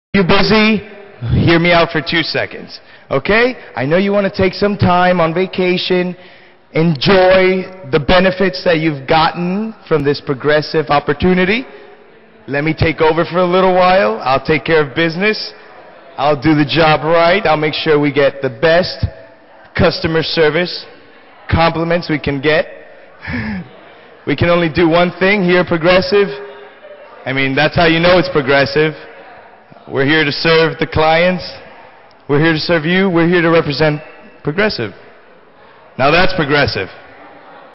You busy? Hear me out for 2 seconds. Okay? I know you want to take some time on vacation, enjoy the benefits that you've gotten from this progressive opportunity. Let me take over for a little while. I'll take care of business. I'll do the job right. I'll make sure we get the best customer service, compliments we can get. We can only do one thing here at Progressive. I mean, that's how you know it's progressive. We're here to serve the clients. We're here to serve you. We're here to represent Progressive. Now that's progressive.